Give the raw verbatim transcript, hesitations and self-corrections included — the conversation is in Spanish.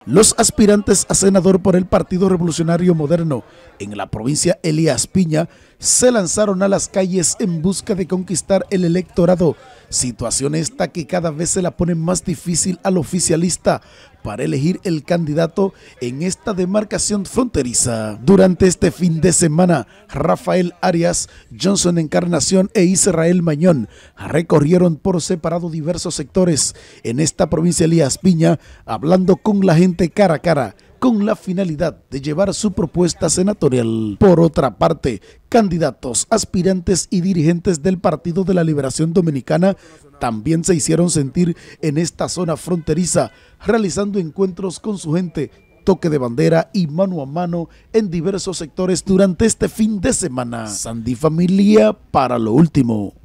Los aspirantes a senador por el Partido Revolucionario Moderno en la provincia Elías Piña se lanzaron a las calles en busca de conquistar el electorado, situación esta que cada vez se la pone más difícil al oficialista para elegir el candidato en esta demarcación fronteriza. Durante este fin de semana, Rafael Arias, Johnson Encarnación e Israel Mañón recorrieron por separado diversos sectores en esta provincia Elías Piña, hablando con la gente cara a cara, con la finalidad de llevar su propuesta senatorial. Por otra parte, candidatos, aspirantes y dirigentes del Partido de la Liberación Dominicana también se hicieron sentir en esta zona fronteriza, realizando encuentros con su gente, toque de bandera y mano a mano en diversos sectores durante este fin de semana. Sandy Familia para lo último.